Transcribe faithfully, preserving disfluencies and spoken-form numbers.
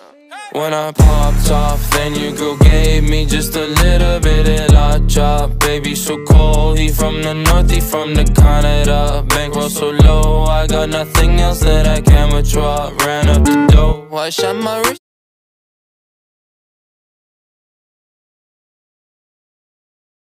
When I popped off, then your girl gave me just a little bit of la chop. Baby, so cold, he from the north, he from the Canada. Bankroll so low, I got nothing else that I can withdraw. Ran up the dough, I shot my wrist.